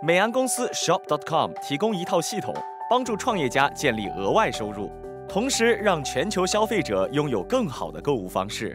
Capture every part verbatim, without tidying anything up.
美安公司 Shop dot com 提供一套系统，帮助创业家建立额外收入，同时让全球消费者拥有更好的购物方式。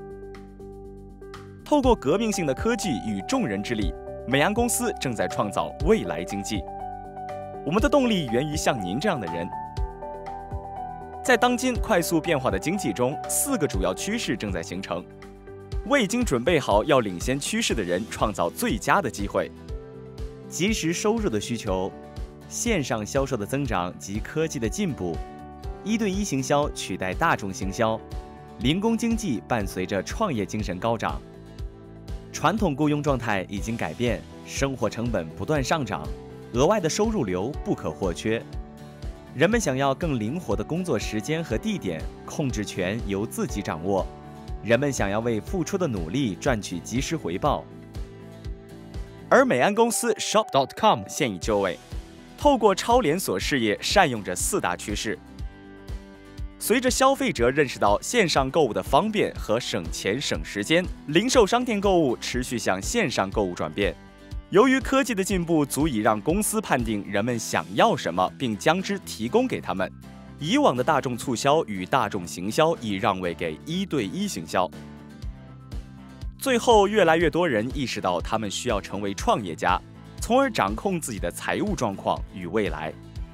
透过革命性的科技与众人之力，美安公司正在创造未来经济。我们的动力源于像您这样的人。在当今快速变化的经济中，四个主要趋势正在形成，为已经准备好要领先趋势的人创造最佳的机会。 即时收入的需求、线上销售的增长及科技的进步、一对一行销取代大众行销、零工经济伴随着创业精神高涨。传统雇佣状态已经改变，生活成本不断上涨，额外的收入流不可或缺。人们想要更灵活的工作时间和地点，控制权由自己掌握。人们想要为付出的努力赚取及时回报。 而美安公司 Shop dot com 现已就位，透过超连锁事业善用着四大趋势。随着消费者认识到线上购物的方便和省钱省时间，零售商店购物持续向线上购物转变。由于科技的进步足以让公司判定人们想要什么，并将之提供给他们。以往的大众促销与大众行销已让位给一对一行销。最后，越来越多人意识到他们需要成为创业家，从而掌控自己的财务状况与未来。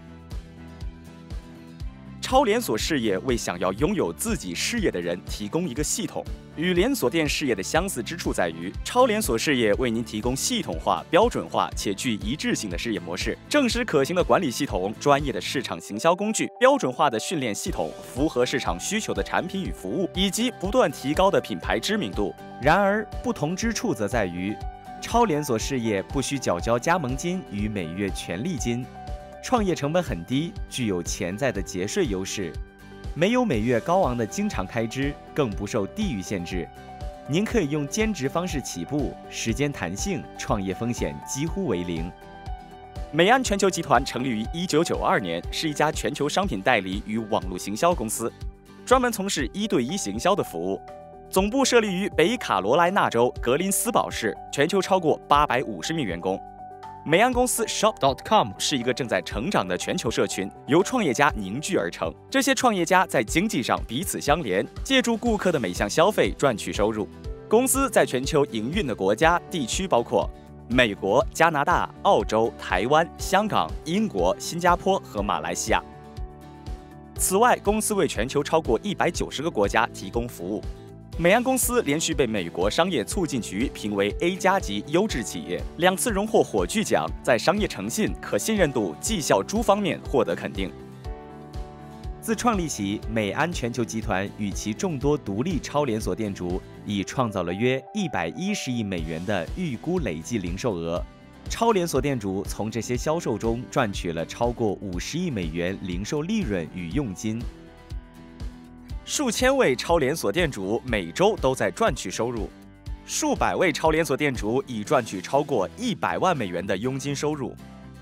超连锁事业为想要拥有自己事业的人提供一个系统。与连锁店事业的相似之处在于，超连锁事业为您提供系统化、标准化且具一致性的事业模式、正式可行的管理系统、专业的市场行销工具、标准化的训练系统、符合市场需求的产品与服务，以及不断提高的品牌知名度。 然而，不同之处则在于，超连锁事业不需缴交加盟金与每月权利金，创业成本很低，具有潜在的节税优势。没有每月高昂的经常开支，更不受地域限制。您可以用兼职方式起步，时间弹性，创业风险几乎为零。 美安全球集团成立于一九九二年，是一家全球商品代理与网络行销公司，专门从事一对一行销的服务。总部设立于北卡罗来纳州格林斯堡市，全球超过八百五十名员工。美安公司 Shop dot com 是一个正在成长的全球社群，由创业家凝聚而成。这些创业家在经济上彼此相连，借助顾客的每项消费赚取收入。公司在全球营运的国家地区包括美国、加拿大、澳洲、台湾、香港、英国、新加坡和马来西亚。此外，公司为全球超过一百九十个国家提供服务。美安公司连续被美国商业促进局评为 A 加级优质企业，两次荣获火炬奖，在商业诚信、可信任度、绩效诸方面获得肯定。 自创立起，美安全球集团与其众多独立超连锁店主已创造了约一百一十亿美元的预估累计零售额。超连锁店主从这些销售中赚取了超过五十亿美元零售利润与佣金。 数千位超连锁店主每周都在赚取收入，数百位超连锁店主已赚取超过一百万美元的佣金收入。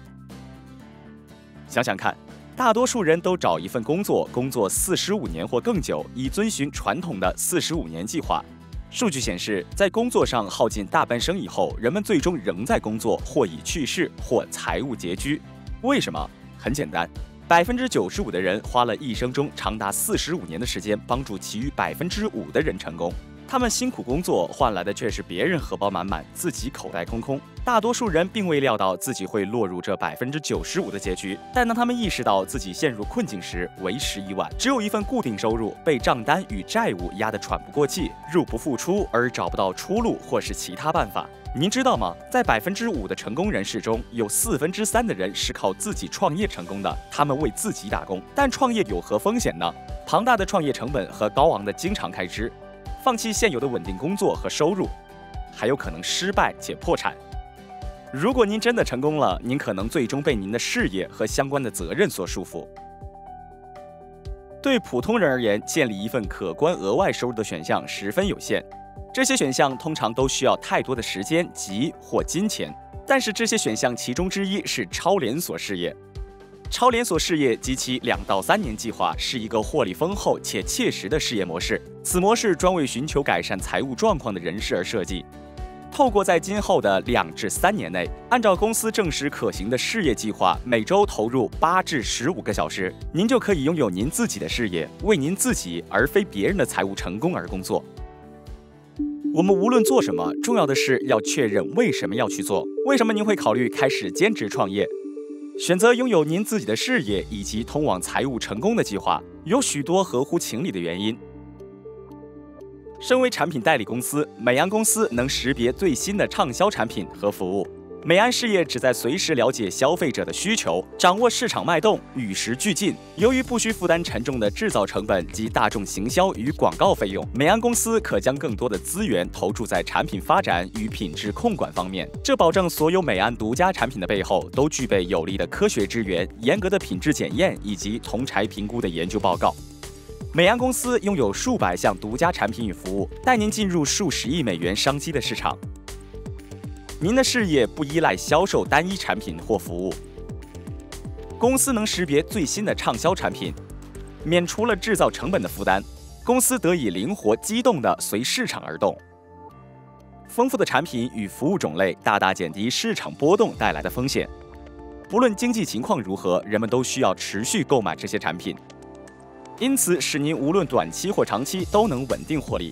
想想看，大多数人都找一份工作，工作四十五年或更久，以遵循传统的四十五年计划。数据显示，在工作上耗尽大半生以后，人们最终仍在工作，或已去世，或财务拮据。为什么？很简单。百分之九十五的人花了一生中长达四十五年的时间，帮助其余百分之五的人成功。他们辛苦工作，换来的却是别人荷包满满，自己口袋空空。大多数人并未料到自己会落入这百分之九十五的结局，但当他们意识到自己陷入困境时，为时已晚。只有一份固定收入，被账单与债务压得喘不过气，入不敷出，而找不到出路或是其他办法。您知道吗？在百分之五的成功人士中，有四分之三的人是靠自己创业成功的，他们为自己打工。但创业有何风险呢？庞大的创业成本和高昂的经常开支，放弃现有的稳定工作和收入，还有可能失败且破产。如果您真的成功了，您可能最终被您的事业和相关的责任所束缚。对普通人而言，建立一份可观额外收入的选项十分有限。这些选项通常都需要太多的时间及或金钱，但是这些选项其中之一是超连锁事业。超连锁事业及其两到三年计划是一个获利丰厚且切实的事业模式。此模式专为寻求改善财务状况的人士而设计。 透过在今后的两至三年内，按照公司证实可行的事业计划，每周投入八至十五个小时，您就可以拥有您自己的事业，为您自己而非别人的财务成功而工作。我们无论做什么，重要的是要确认为什么要去做。为什么您会考虑开始兼职创业？选择拥有您自己的事业以及通往财务成功的计划，有许多合乎情理的原因。身为产品代理公司，美安公司能识别最新的畅销产品和服务。美安事业旨在随时了解消费者的需求，掌握市场脉动，与时俱进。由于不需负担沉重的制造成本及大众行销与广告费用，美安公司可将更多的资源投注在产品发展与品质控管方面。这保证所有美安独家产品的背后都具备有力的科学支援、严格的品质检验以及同柴评估的研究报告。美安公司拥有数百项独家产品与服务，带您进入数十亿美元商机的市场。您的事业不依赖销售单一产品或服务，公司能识别最新的畅销产品，免除了制造成本的负担，公司得以灵活机动地随市场而动。丰富的产品与服务种类大大减低市场波动带来的风险。不论经济情况如何，人们都需要持续购买这些产品，因此使您无论短期或长期都能稳定获利。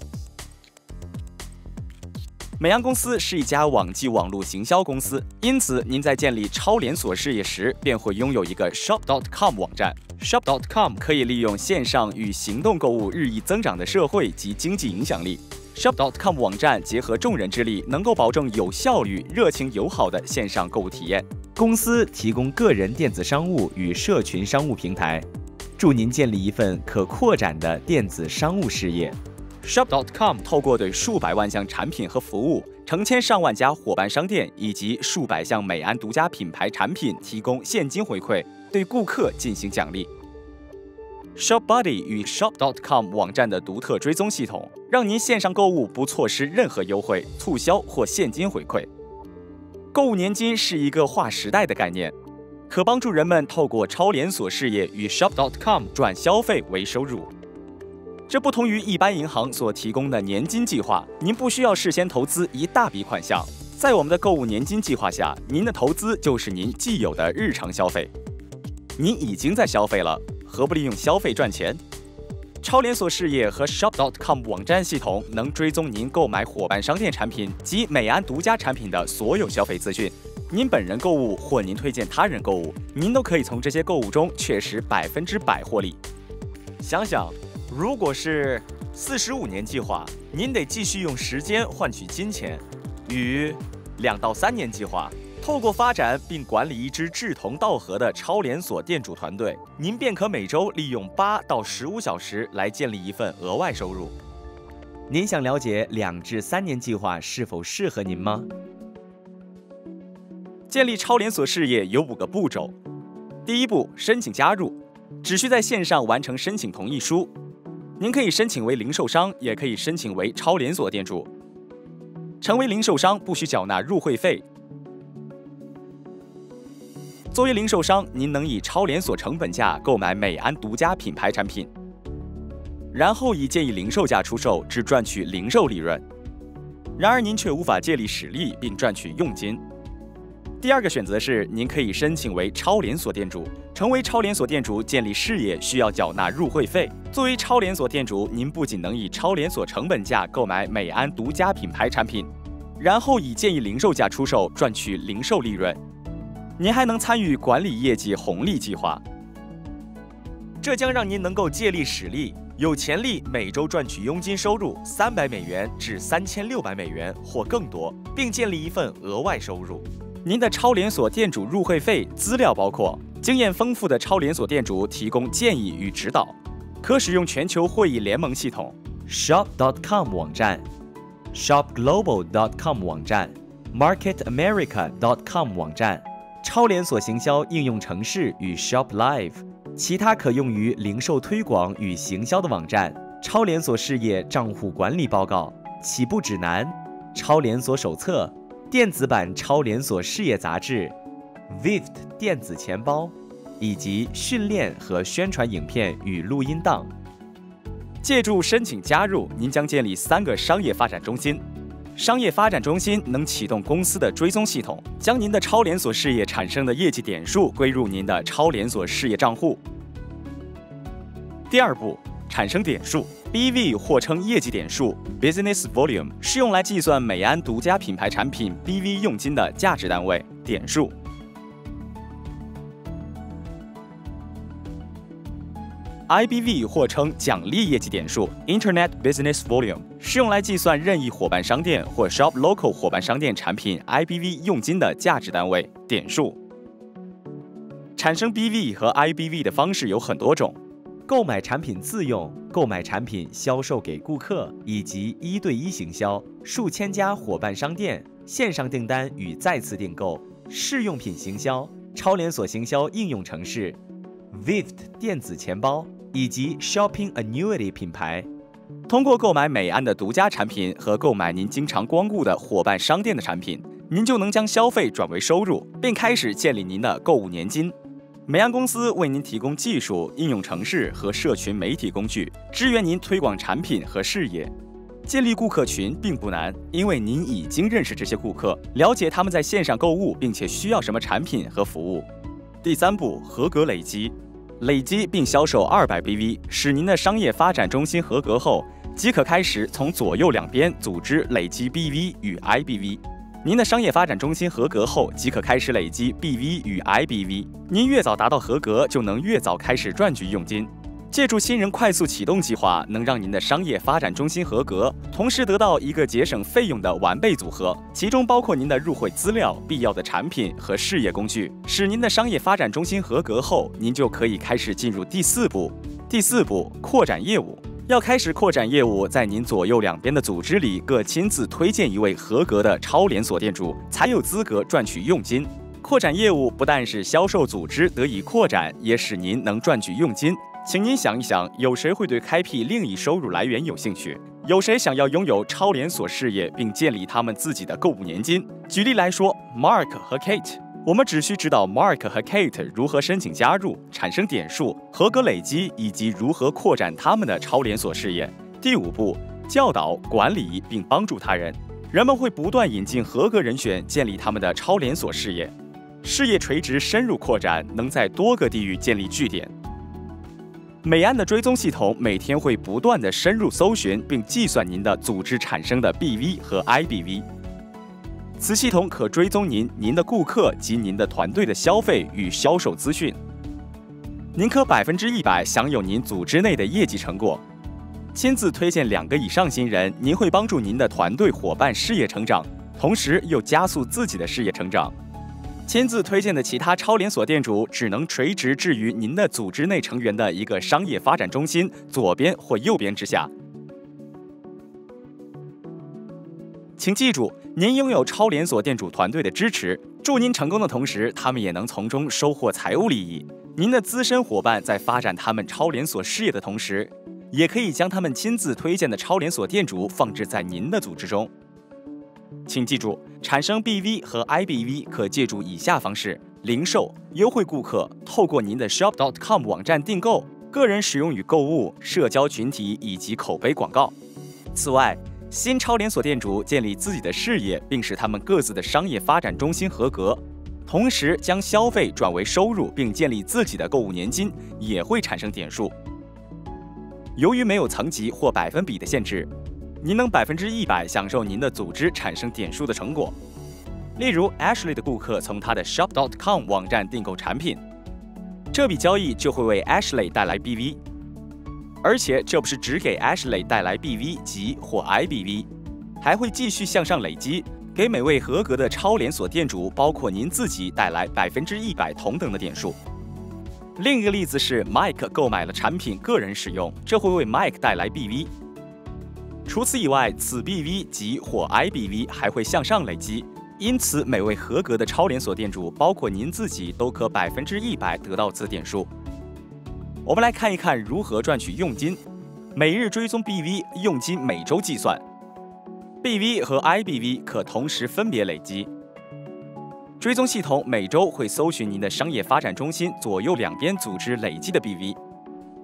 美安公司是一家网际网络行销公司，因此您在建立超连锁事业时，便会拥有一个 shop dot com 网站。shop dot com 可以利用线上与行动购物日益增长的社会及经济影响力。shop dot com 网站结合众人之力，能够保证有效率、热情友好的线上购物体验。 公司提供个人电子商务与社群商务平台，助您建立一份可扩展的电子商务事业。 shop dot com 透过对数百万项产品和服务、成千上万家伙伴商店以及数百项美安独家品牌产品提供现金回馈，对顾客进行奖励。ShopBuddy 与 shop dot com 网站的独特追踪系统，让您线上购物不错失任何优惠、促销或现金回馈。购物年金是一个划时代的概念，可帮助人们透过超连锁事业与 shop dot com 转消费为收入。这不同于一般银行所提供的年金计划，您不需要事先投资一大笔款项。在我们的购物年金计划下，您的投资就是您既有的日常消费。您已经在消费了，何不利用消费赚钱？超连锁事业和 shop dot com 网站系统能追踪您购买伙伴商店产品及美安独家产品的所有消费资讯。您本人购物或您推荐他人购物，您都可以从这些购物中确实百分之百获利。想想，如果是四十五年计划，您得继续用时间换取金钱；与两到三年计划，透过发展并管理一支志同道合的超连锁店主团队，您便可每周利用八到十五小时来建立一份额外收入。 您想了解两至三年计划是否适合您吗？ 建立超连锁事业有五个步骤。第一步，申请加入，只需在线上完成申请同意书。您可以申请为零售商，也可以申请为超连锁店主。成为零售商不需缴纳入会费。作为零售商，您能以超连锁成本价购买美安独家品牌产品，然后以建议零售价出售，只赚取零售利润。然而您却无法借力使力并赚取佣金。第二个选择是，您可以申请为超连锁店主。成为超连锁店主，建立事业需要缴纳入会费。作为超连锁店主，您不仅能以超连锁成本价购买美安独家品牌产品，然后以建议零售价出售，赚取零售利润。您还能参与管理业绩红利计划，这将让您能够借力使力，有潜力每周赚取佣金收入三百美元至三千六百美元或更多，并建立一份额外收入。您的超连锁店主入会费资料包括经验丰富的超连锁店主提供建议与指导，可使用全球会议联盟系统 shop dot com 网站、shop global dot com 网站、market america dot com 网站、超连锁行销应用程式与 Shop Live， 其他可用于零售推广与行销的网站、超连锁事业账户管理报告、起步指南、超连锁手册、电子版超连锁事业杂志、V I V T 电子钱包，以及训练和宣传影片与录音档。 借助申请加入，您将建立三个商业发展中心： 商业发展中心能启动公司的追踪系统，将您的超连锁事业产生的业绩点数归入您的超连锁事业账户。第二步，产生点数。B V 或称业绩点数 （Business Volume） 是用来计算美安独家品牌产品 B V 佣金的价值单位，点数。I B V 或称奖励业绩点数 （Internet Business Volume） 是用来计算任意伙伴商店或 Shop Local 伙伴商店产品 I B V 佣金的价值单位，点数。产生 B V 和 I B V 的方式有很多种。 购买产品自用、购买产品销售给顾客，以及一对一行销、数千家伙伴商店、线上订单与再次订购、试用品行销、超连锁行销应用程式、V I V T 电子钱包以及 Shopping Annuity 品牌。 通过购买美安的独家产品和购买您经常光顾的伙伴商店的产品，您就能将消费转为收入，并开始建立您的购物年金。美安公司为您提供技术、应用程式和社群媒体工具，支援您推广产品和事业。建立顾客群并不难，因为您已经认识这些顾客，了解他们在线上购物并且需要什么产品和服务。第三步，合格累积。累积并销售二百 B V， 使您的商业发展中心合格后，即可开始从左右两边组织累积 B V 与 I B V。您的商业发展中心合格后，即可开始累积 B V 与 I B V。您越早达到合格，就能越早开始赚取佣金。借助新人快速启动计划，能让您的商业发展中心合格，同时得到一个节省费用的完备组合，其中包括您的入会资料、必要的产品和事业工具。使您的商业发展中心合格后，您就可以开始进入第四步。第四步，扩展业务。要开始扩展业务，在您左右两边的组织里各亲自推荐一位合格的超连锁店主，才有资格赚取佣金。扩展业务不但使销售组织得以扩展，也使您能赚取佣金。请您想一想，有谁会对开辟另一收入来源有兴趣？有谁想要拥有超连锁事业并建立他们自己的购物年金？举例来说 ，Mark 和 Kate， 我们只需知道 Mark 和 Kate 如何申请加入、产生点数、合格累积，以及如何扩展他们的超连锁事业。第五步，教导、管理并帮助他人。人们会不断引进合格人选，建立他们的超连锁事业。事业垂直深入扩展，能在多个地域建立据点。美安的追踪系统每天会不断地深入搜寻并计算您的组织产生的 B V 和 I B V。此系统可追踪您、您的顾客及您的团队的消费与销售资讯。您可百分之一百享有您组织内的业绩成果。亲自推荐两个以上新人，您会帮助您的团队伙伴事业成长，同时又加速自己的事业成长。亲自推荐的其他超连锁店主只能垂直置于您的组织内成员的一个商业发展中心左边或右边之下。请记住，您拥有超连锁店主团队的支持，祝您成功的同时，他们也能从中收获财务利益。您的资深伙伴在发展他们超连锁事业的同时，也可以将他们亲自推荐的超连锁店主放置在您的组织中。请记住，产生 B V 和 I B V 可借助以下方式：零售、优惠顾客、透过您的 shop dot com 网站订购、个人使用与购物、社交群体以及口碑广告。此外，新超连锁店主建立自己的事业，并使他们各自的商业发展中心合格，同时将消费转为收入，并建立自己的购物年金，也会产生点数。由于没有层级或百分比的限制，您能百分之一百享受您的组织产生点数的成果。例如 ，Ashley 的顾客从他的 shop dot com 网站订购产品，这笔交易就会为 Ashley 带来 B V。而且这不是只给 Ashley 带来 B V 及或 I B V， 还会继续向上累积，给每位合格的超连锁店主，包括您自己带来百分之一百同等的点数。另一个例子是 Mike 购买了产品个人使用，这会为 Mike 带来 B V。除此以外，此 B V 及或 I B V 还会向上累积，因此每位合格的超连锁店主，包括您自己，都可百分之一百得到此点数。我们来看一看如何赚取佣金。每日追踪 B V 佣金每周计算 ，B V 和 I B V 可同时分别累积。追踪系统每周会搜寻您的商业发展中心左右两边组织累积的 B V。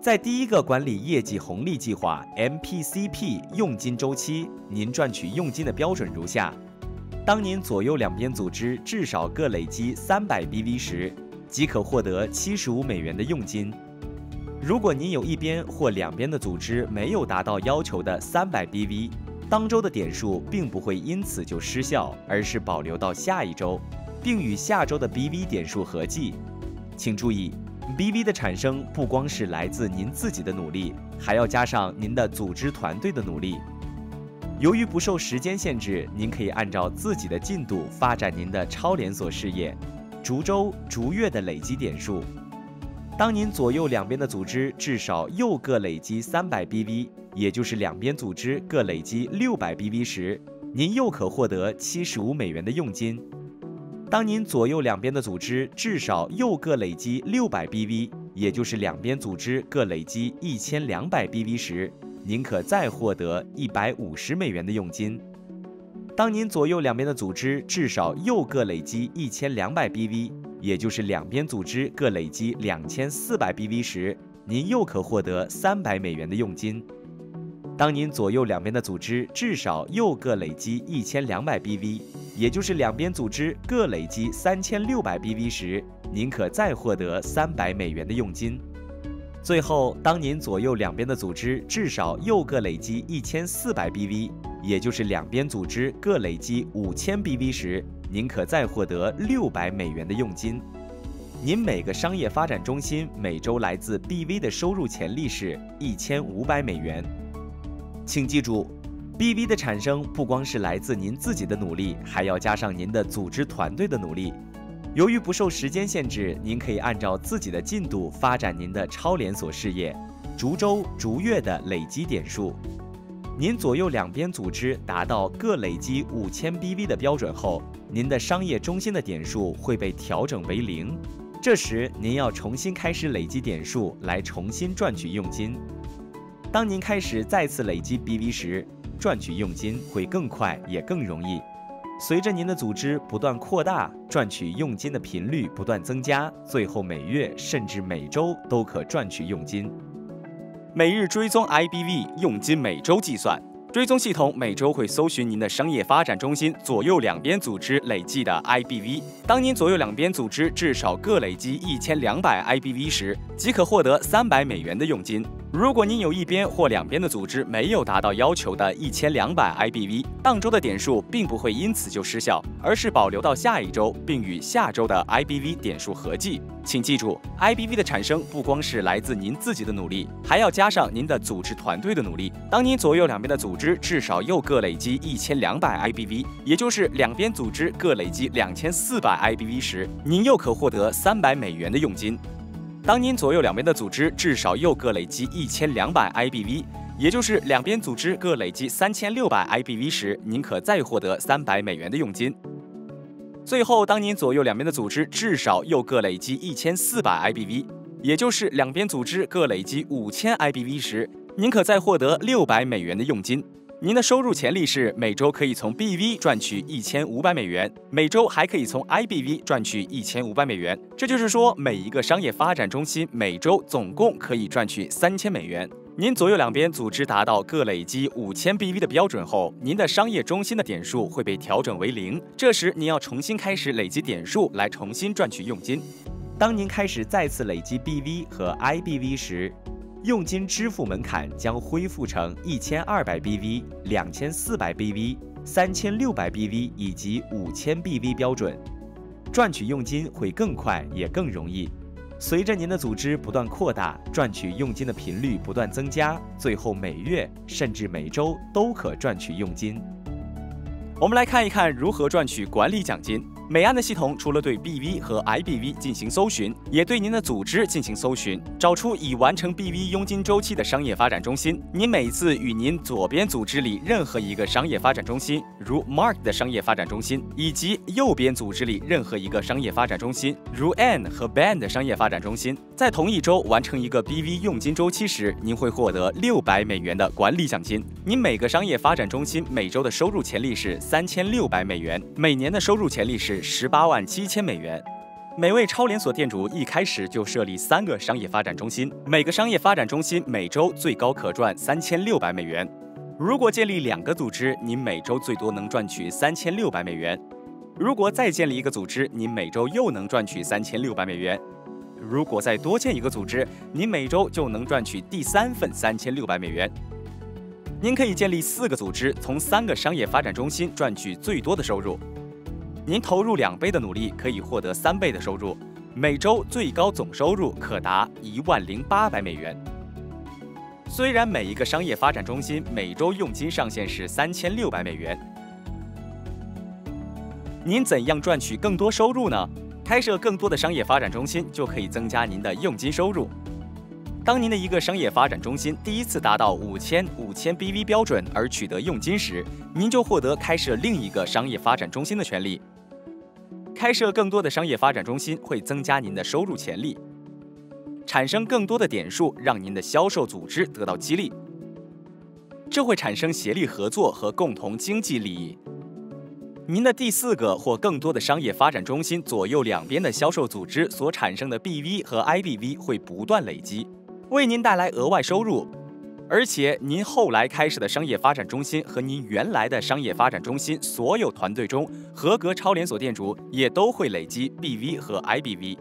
在第一个管理业绩红利计划 M P C P 佣金周期，您赚取佣金的标准如下：当您左右两边组织至少各累积三百 B V 时，即可获得七十五美元的佣金。如果您有一边或两边的组织没有达到要求的三百 B V， 当周的点数并不会因此就失效，而是保留到下一周，并与下周的 B V 点数合计。请注意， B V 的产生不光是来自您自己的努力，还要加上您的组织团队的努力。由于不受时间限制，您可以按照自己的进度发展您的超连锁事业，逐周、逐月的累积点数。当您左右两边的组织至少又各累积三百 B V， 也就是两边组织各累积六百 B V 时，您又可获得七十五美元的佣金。当您左右两边的组织至少又各累积六百 B V， 也就是两边组织各累积一千两百 B V 时，您可再获得一百五十美元的佣金。当您左右两边的组织至少又各累积一千两百 B V， 也就是两边组织各累积两千四百 B V 时，您又可获得三百美元的佣金。当您左右两边的组织至少又各累积一千两百 B V， 也就是两边组织各累积三千六百 B V 时，您可再获得三百美元的佣金。最后，当您左右两边的组织至少又各累积一千四百 B V， 也就是两边组织各累积五千 B V 时，您可再获得六百美元的佣金。您每个商业发展中心每周来自 B V 的收入潜力是一千五百美元。请记住， B V 的产生不光是来自您自己的努力，还要加上您的组织团队的努力。由于不受时间限制，您可以按照自己的进度发展您的超连锁事业，逐周、逐月的累积点数。您左右两边组织达到各累积五千 B V 的标准后，您的商业中心的点数会被调整为零。这时，您要重新开始累积点数来重新赚取佣金。当您开始再次累积 B V 时，赚取佣金会更快也更容易。随着您的组织不断扩大，赚取佣金的频率不断增加，最后每月甚至每周都可赚取佣金。 每日追踪 I B V 佣金每周计算。追踪系统每周会搜寻您的商业发展中心左右两边组织累计的 I B V。当您左右两边组织至少各累积一千两百 I B V 时，即可获得三百美元的佣金。如果您有一边或两边的组织没有达到要求的一千两百 I B V， 当周的点数并不会因此就失效，而是保留到下一周，并与下周的 I B V 点数合计。请记住 ，I B V 的产生不光是来自您自己的努力，还要加上您的组织团队的努力。当您左右两边的组织至少又各累积一千两百 I B V， 也就是两边组织各累积两千四百 I B V 时，您又可获得三百美元的佣金。当您左右两边的组织至少又各累积一千两百 I B V， 也就是两边组织各累积三千六百 I B V 时，您可再获得三百美元的佣金。最后，当您左右两边的组织至少又各累积一千四百 I B V， 也就是两边组织各累积五千 I B V 时，您可再获得六百美元的佣金。您的收入潜力是每周可以从 B V 赚取一千五百美元，每周还可以从 I B V 赚取一千五百美元。这就是说，每一个商业发展中心每周总共可以赚取三千美元。您左右两边组织达到各累积五千 B V 的标准后，您的商业中心的点数会被调整为零。这时，您要重新开始累积点数来重新赚取佣金。 当您开始再次累积 B V 和 I B V 时，佣金支付门槛将恢复成一千二百 B V、两千四百 B V、三千六百 B V 以及五千 B V 标准，赚取佣金会更快也更容易。随着您的组织不断扩大，赚取佣金的频率不断增加，最后每月甚至每周都可赚取佣金。 我们来看一看如何赚取管理奖金。美安的系统除了对 B V 和 I B V 进行搜寻，也对您的组织进行搜寻，找出已完成 B V 佣金周期的商业发展中心。您每次与您左边组织里任何一个商业发展中心，如 Mark 的商业发展中心，以及右边组织里任何一个商业发展中心，如 Anne 和 Ben 的商业发展中心，在同一周完成一个 B V 佣金周期时，您会获得六百美元的管理奖金。您每个商业发展中心每周的收入潜力是三千六百美元，每年的收入潜力是十八万七千美元。 每位超连锁店主一开始就设立三个商业发展中心，每个商业发展中心每周最高可赚三千六百美元。如果建立两个组织，您每周最多能赚取三千六百美元。如果再建立一个组织，您每周又能赚取三千六百美元。如果再多建一个组织，您每周就能赚取第三份三千六百美元。您可以建立四个组织，从三个商业发展中心赚取最多的收入。您投入两倍的努力，可以获得三倍的收入，每周最高总收入可达一万零八百美元。虽然每一个商业发展中心每周佣金上限是三千六百美元，您怎样赚取更多收入呢？开设更多的商业发展中心就可以增加您的佣金收入。当您的一个商业发展中心第一次达到五千五千 B V 标准而取得佣金时，您就获得开设另一个商业发展中心的权利。开设更多的商业发展中心会增加您的收入潜力，产生更多的点数，让您的销售组织得到激励。这会产生协力合作和共同经济利益。您的第四个或更多的商业发展中心左右两边的销售组织所产生的 B V 和 I B V 会不断累积，为您带来额外收入。而且您后来开设的商业发展中心和您原来的商业发展中心所有团队中，合格超连锁店主也都会累积 B V 和 I B V。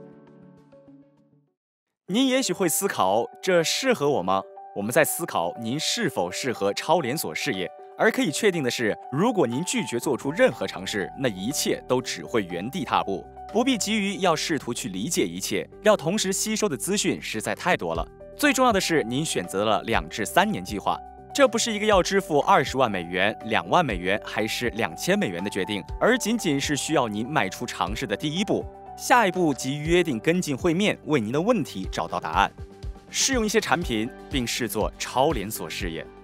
您也许会思考，这适合我吗？我们在思考您是否适合超连锁事业。而可以确定的是，如果您拒绝做出任何尝试，那一切都只会原地踏步。不必急于要试图去理解一切，要同时吸收的资讯实在太多了。最重要的是，您选择了两至三年计划，这不是一个要支付二十万美元、两万美元还是两千美元的决定，而仅仅是需要您迈出尝试的第一步。下一步即约定跟进会面，为您的问题找到答案，试用一些产品，并视作超连锁事业。